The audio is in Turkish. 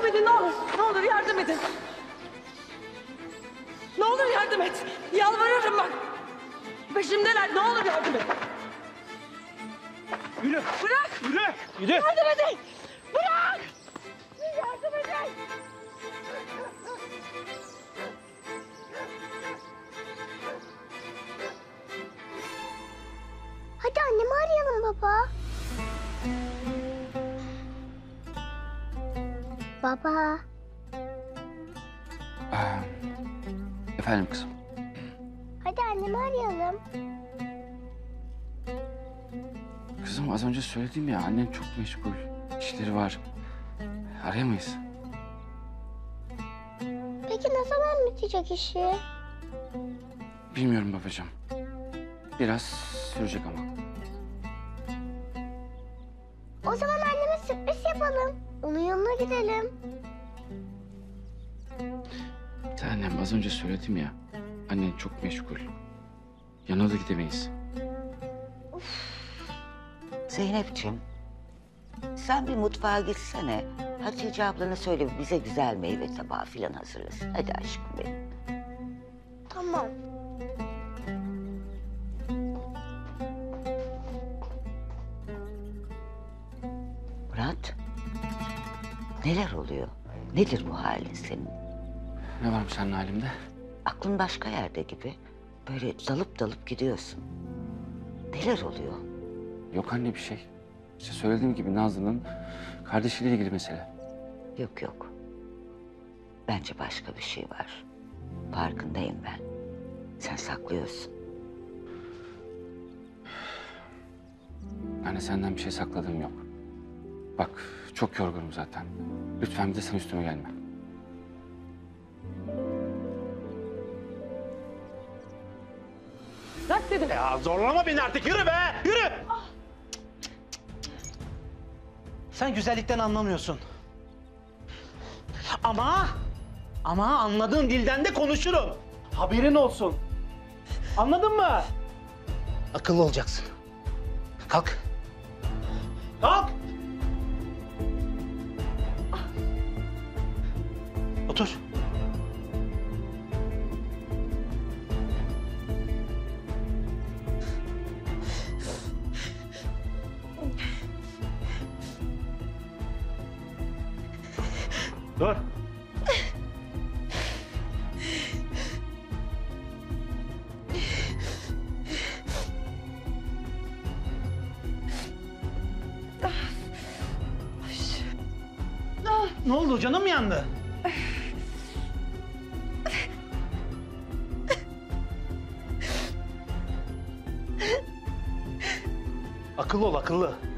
edin ne olur. Ne olur yardım edin. Ne olur yardım et. Yalvarırım bak. Peşimdeler. Ne olur yardım et. Yürü. Bırak. Yürü. Yürü. Yardım edin. Bırak. Yardım edin. Hadi annemi arayalım baba. Baba. Efendim kızım. Hadi annemi arayalım. Kızım az önce söyledim ya, annen çok meşgul. İşleri var. Arayamayız. Peki ne zaman bitecek işi? Bilmiyorum babacığım. Biraz sürecek ama. O zaman anneme sürpriz yapalım. Onun yanına gidelim. Annem az önce söyledim ya. Annen çok meşgul. Yanına da gidemeyiz. Zeynep'ciğim, sen bir mutfağa gitsene. Hatice ablana söyle bize güzel meyve tabağı falan hazırlasın. Hadi aşkım benim. Tamam. Murat, neler oluyor? Nedir bu halin senin? Ne varmış senin halimde? Aklın başka yerde gibi. Böyle dalıp dalıp gidiyorsun. Neler oluyor? Yok anne bir şey. İşte söylediğim gibi Nazlı'nın kardeşiyle ilgili mesele. Yok yok. Bence başka bir şey var. Farkındayım ben. Sen saklıyorsun. Anne senden bir şey sakladığım yok. Bak çok yorgunum zaten. Lütfen bir de sen üstüme gelme. Bırak dedim. Ya zorlama beni artık. Yürü be. Yürü. Sen güzellikten anlamıyorsun. Ama anladığın dilden de konuşurum. Haberin olsun. Anladın mı? Akıllı olacaksın. Kalk. Kalk. Otur. Dur. Ne oldu? Canım mı yandı? Akıllı ol, akıllı.